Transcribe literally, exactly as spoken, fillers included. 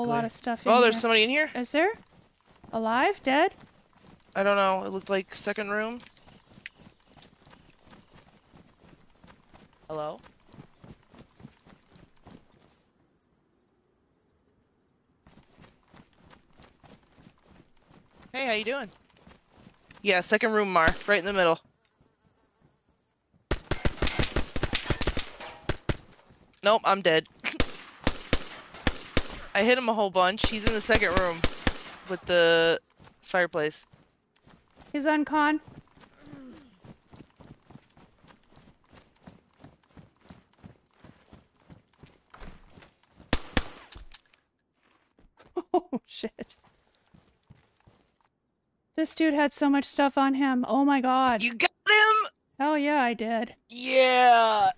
lot of stuff in Oh, here. there's somebody in here? Is there? Alive? Dead? I don't know. It looked like second room. Hello? Hey, how you doing? Yeah, second room, Mar. Right in the middle. Nope, I'm dead. I hit him a whole bunch. He's in the second room with the fireplace. He's on con. Oh, shit. This dude had so much stuff on him. Oh my god. You got him? Hell yeah, I did. Yeah.